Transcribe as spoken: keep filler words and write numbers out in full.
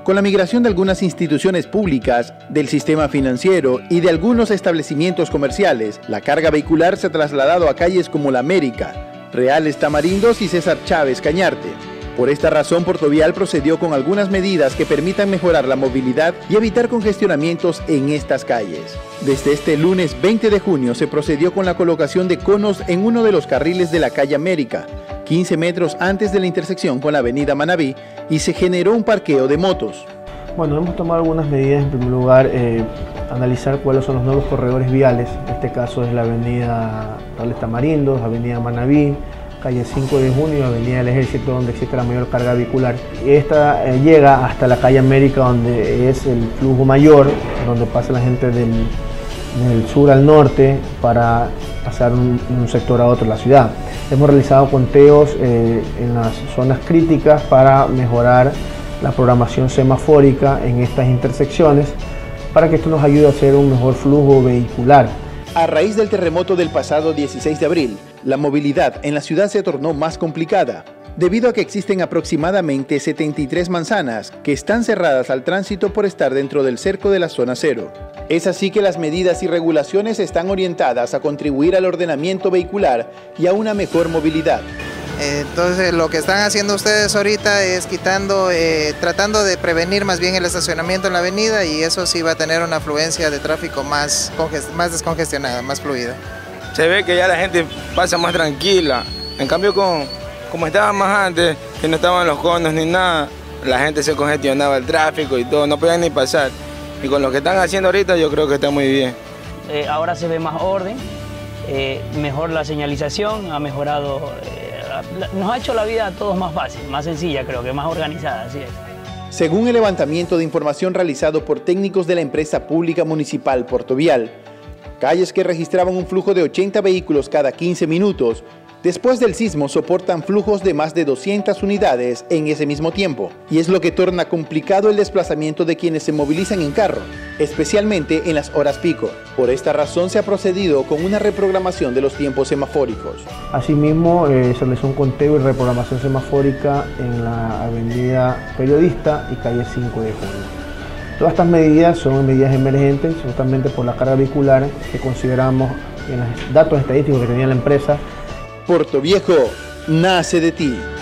Con la migración de algunas instituciones públicas, del sistema financiero y de algunos establecimientos comerciales, la carga vehicular se ha trasladado a calles como La América, Reales Tamarindos y César Chávez Cañarte. Por esta razón, Portovial procedió con algunas medidas que permitan mejorar la movilidad y evitar congestionamientos en estas calles. Desde este lunes veinte de junio se procedió con la colocación de conos en uno de los carriles de la calle América, quince metros antes de la intersección con la avenida Manabí, y se generó un parqueo de motos. Bueno, hemos tomado algunas medidas. En primer lugar, eh, analizar cuáles son los nuevos corredores viales. En este caso es la avenida Reales Tamarindos, avenida Manabí, calle cinco de junio, avenida del Ejército, donde existe la mayor carga vehicular. Esta eh, llega hasta la calle América, donde es el flujo mayor, donde pasa la gente del, del sur al norte para pasar de un, un sector a otro de la ciudad. Hemos realizado conteos eh, en las zonas críticas para mejorar la programación semafórica en estas intersecciones, para que esto nos ayude a hacer un mejor flujo vehicular. A raíz del terremoto del pasado dieciséis de abril, la movilidad en la ciudad se tornó más complicada, debido a que existen aproximadamente setenta y tres manzanas que están cerradas al tránsito por estar dentro del cerco de la zona cero. Es así que las medidas y regulaciones están orientadas a contribuir al ordenamiento vehicular y a una mejor movilidad. Entonces lo que están haciendo ustedes ahorita es quitando, eh, tratando de prevenir más bien el estacionamiento en la avenida, y eso sí va a tener una afluencia de tráfico más, más descongestionada, más fluida. Se ve que ya la gente pasa más tranquila. En cambio, con, como estaba más antes, que no estaban los conos ni nada, la gente se congestionaba el tráfico y todo, no podían ni pasar. Y con lo que están haciendo ahorita yo creo que está muy bien. Eh, ahora se ve más orden, eh, mejor la señalización, ha mejorado, eh, nos ha hecho la vida a todos más fácil, más sencilla, creo que más organizada, así es. Según el levantamiento de información realizado por técnicos de la empresa pública municipal Portovial, calles que registraban un flujo de ochenta vehículos cada quince minutos, después del sismo soportan flujos de más de doscientas unidades en ese mismo tiempo, y es lo que torna complicado el desplazamiento de quienes se movilizan en carro, especialmente en las horas pico. Por esta razón se ha procedido con una reprogramación de los tiempos semafóricos. Asimismo, eh, se realizó un conteo y reprogramación semafórica en la avenida Periodista y calle cinco de junio. Todas estas medidas son medidas emergentes, justamente por la carga vehicular que consideramos en los datos estadísticos que tenía la empresa. Portoviejo nace de ti.